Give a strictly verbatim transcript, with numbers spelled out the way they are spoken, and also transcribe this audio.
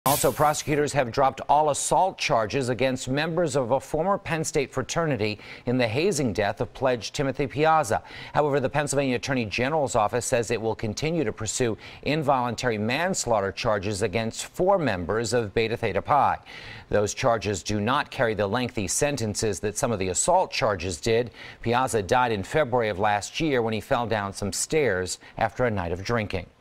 Also, prosecutors have dropped all assault charges against members of a former Penn State fraternity in the hazing death of pledge Timothy Piazza. However, the Pennsylvania Attorney General's office says it will continue to pursue involuntary manslaughter charges against four members of Beta Theta Pi. Those charges do not carry the lengthy sentences that some of the assault charges did. Piazza died in February of last year when he fell down some stairs after a night of drinking.